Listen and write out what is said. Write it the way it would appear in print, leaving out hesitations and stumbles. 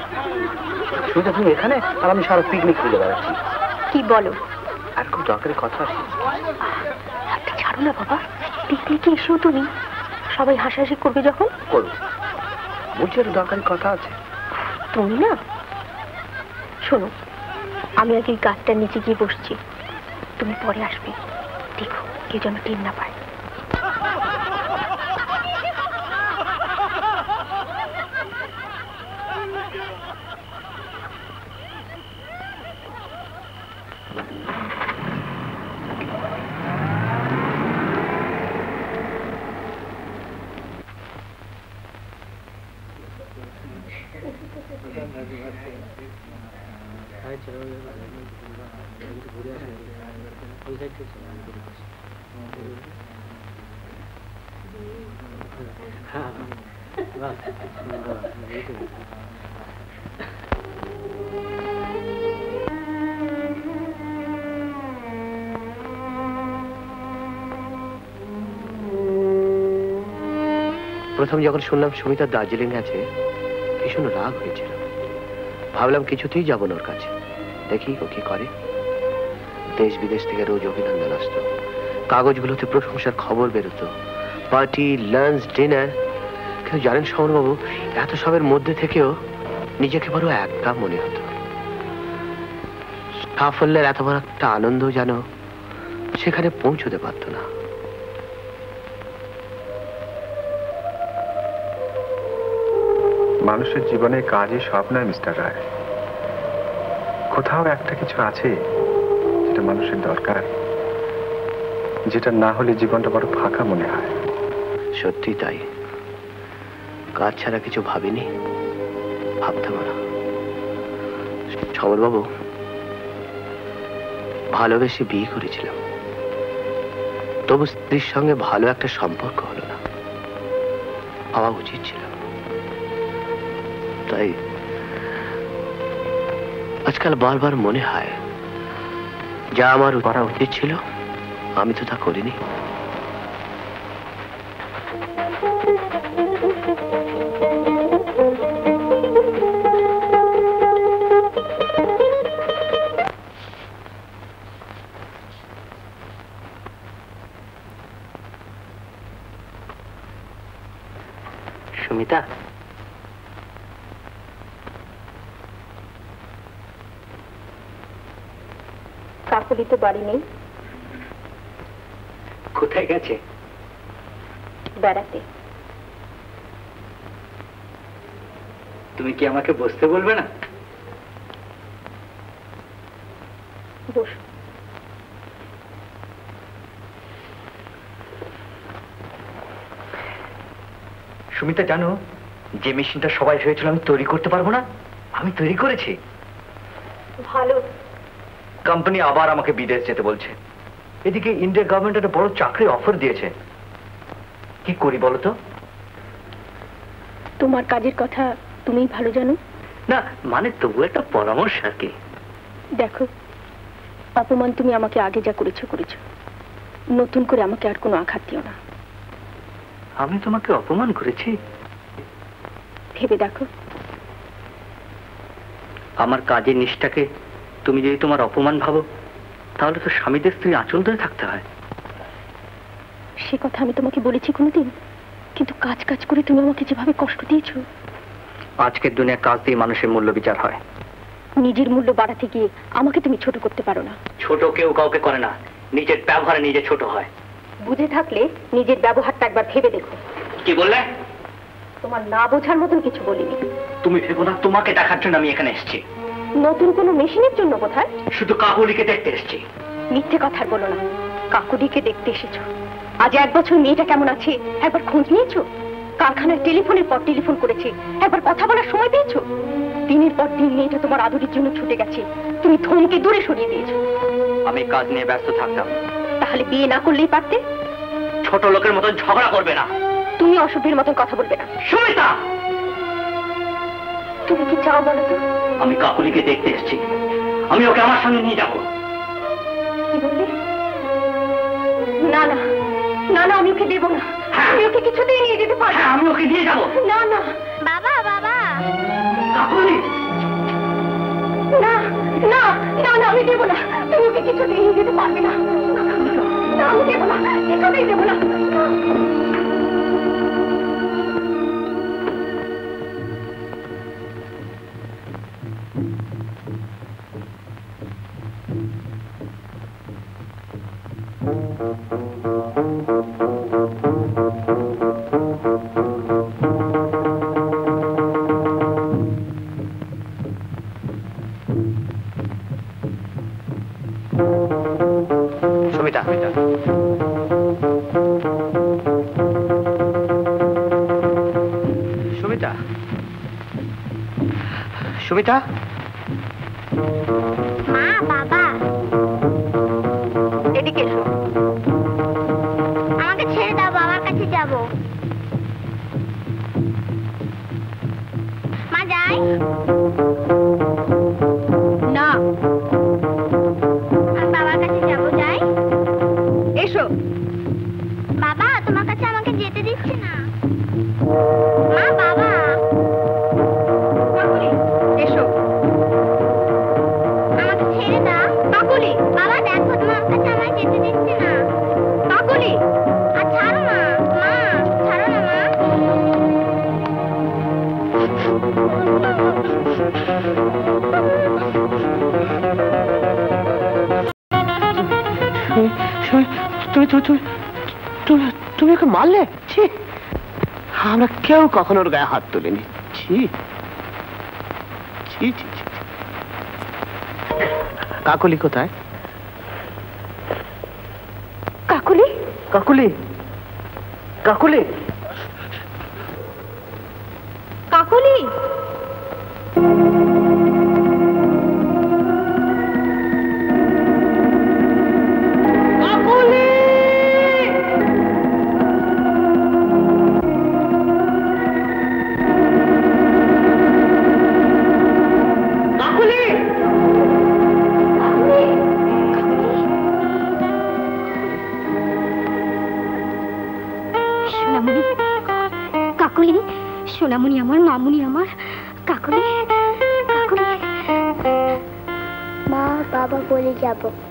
সুমিতা তুমি এখানে, আর আমি সারা পিকনিক খুঁজে বেড়াচ্ছি। কি বলো? আর খুব দরকারি কথা আছে। হাতটা ছাড়ো না বাবা, পিকনিকে এসেও তুমি সবাই হাসাহাসি করবে যখন। করবো, বলছি একটা দরকারি কথা আছে। তুমি না, শোনো, আমি আগে গাছটার নিচে গিয়ে বসছি, তুমি পরে আসবে, দেখো কেউ যেন টের না পায়। প্রথম যখন শুনলাম সুমিতা দার্জিলিং আছে, ভীষণ রাগ হয়েছিল। ভাবলাম কিছুতেই যাবো না ওর কাছে, দেখি ও কি করে। দেশ বিদেশ থেকে রোজ অভিনন্দন আসতো, কাগজগুলোতে প্রশংসার খবর বেরোতো, পার্টি, লাঞ্চ, ডিনার। কিন্তু জানেন সমরবাবু, এত সবের মধ্যে থেকেও নিজেকে বড় একা মনে হতো। সাফল্যের এত বড় একটা আনন্দ যেন সেখানে পৌঁছতে পারত না। মানুষের জীবনে কাজই সব নয় মিস্টার রায়। কোথাও একটা কিছু আছে যেটা মানুষের দরকার, যেটা না হলে জীবনটা বড় ফাঁকা মনে হয়। সত্যি তাই, কাজ ছাড়া কিছু ভাবিনি, ভাবতাম না। সমরবাবু, ভালোবেসে বিয়ে করেছিলাম, তবু স্ত্রীর সঙ্গে ভালো একটা সম্পর্ক হলো না, হওয়া উচিত ছিল। তাই আজকাল বারবার মনে হয় যা আমার করা উচিত ছিল আমি তো তা করিনি। সুমিতা, কাকুলি তো বাড়ি নেই। কোথায় গেছে? বেড়াতে। তুমি কি আমাকে বসতে বলবে না? বস। সুমিতা, জানো যে মেশিনটা সবাই হয়েছিল আমি তৈরি করতে পারবো না, আমি তৈরি করেছি। ভালো। কোম্পানি আবার আমাকে বিদেশ যেতে বলছে, এদিকে ইন্ডিয়া গভর্নমেন্ট একটা বড় চাকরির অফার দিয়েছে। কি করি বলো তো? তোমার কাজের কথা তুমিই ভালো জানো। না মানে তবু একটা পরামর্শ আর কি। দেখো, অপমান তুমি আমাকে আগে যা করেছো করেছো, নতুন করে আমাকে আর কোনো আঘাত দিও না। আমি তোমাকে অপমান করেছি? ভেবে দেখো। আমার কাজের নিষ্ঠাকে তুমি যদি তোমার অপমান ভাবো, তাহলে তো স্বামীদের স্ত্রী আঁচল ধরে থাকতে হয়। সে কথা আমি তোমাকে বলেছি কোনোদিন? কিন্তু কাজ কাজ করে তুমি আমাকে যেভাবে কষ্ট দিয়েছো। আজকের দুনিয়া কাজ দিয়ে মানুষের মূল্য বিচার হয়। নিজের মূল্য বাড়াতে গিয়ে আমাকে তুমি ছোট করতে পারো না। ছোট কেউ কাউকে করে না, নিজের ব্যবহারে নিজে ছোট হয়। বুঝে থাকলে নিজের ব্যবহারটা একবার ভেবে দেখো। কি বললে? তোমার না বোঝার মতন কিছু বলিনি। তুমি ভেবো না তোমাকে দেখার জন্য আমি এখানে এসেছি। নতুন কোনো মেশিনের জন্য বোধহয়। শুধু কাকুলিকে দেখতে এসেছি। মিথ্যে কথা বলো না, কাকুলিকে দেখতে এসেছো। আজ 1 বছর মেয়েটা কেমন আছে একবার খোঁজ নিয়েছো? কারখানায় টেলিফোনের পর টেলিফোন করেছে, একবার কথা বলার সময় পেয়েছো? দিনের পর দিন মেয়েটা তোমার আদরের জন্য ছুটে গেছে, তুমি ধমকে দূরে সরিয়ে দিয়েছো। আমি কাজ নিয়ে ব্যস্ত থাকতাম। তাহলে বিয়ে না করলেই পারতে। ছোট লোকের মতন ঝগড়া করবে না। তুমি অসভ্যের মতন কথা বলবে না। সুমিতা, তুমি কি চাও বলো তো? আমি কাকুলিকে দেখতে এসেছি, আমি ওকে আমার সঙ্গে নিয়ে যাব। কি বললে? না না না না, আমি ওকে দেবো না। আমি ওকে কিছুতেই নিয়ে যেতে পারবো না। আমি ওকে নিয়ে যাবো। না না বাবা বাবা কাকুলি। না না না না, আমি দেবো না। তুমি ওকে কিছু দিয়ে যেতে পারবে না। না, আমি দেবো না, কিছুতেই দেবো না। সুমিতা, সুমিতা, সুমিতা, মা, বাবা, এদিকে এসো। আমাকে ছেড়ে দাও, বাবার কাছে যাব। মা, যাই। না, আমি বাবার কাছে যাব, যাই। এসো। বাবা, তোমার কাছে আমাকে যেতে দিচ্ছে না। মা, বাবা, কাকুলি, এসো। আমাকে ছেড়ে দাও। কাকুলি, বাবা, দেখো তোমার কাছে আমায় যেতে দিচ্ছে না। কাকুলি, আর ছাড়ো না, মা, ছাড়ো না, মা। তুমি তুমি তুমি তুমি তুমি ওকে মারলে? ছি, আমরা কেউ কখনো ওর গায়ে হাত তুলিনি। ছি ছি ছি ছি। কাকুলি কোথায়? কাকুলি, কাকুলি, কাকুলি, কাকুলি। সোনামণি, কাকুলি, সোনামণি আমার, মামুনি আমার, কাকুলি, কাকুলি। মা, বাবা বলে যাব।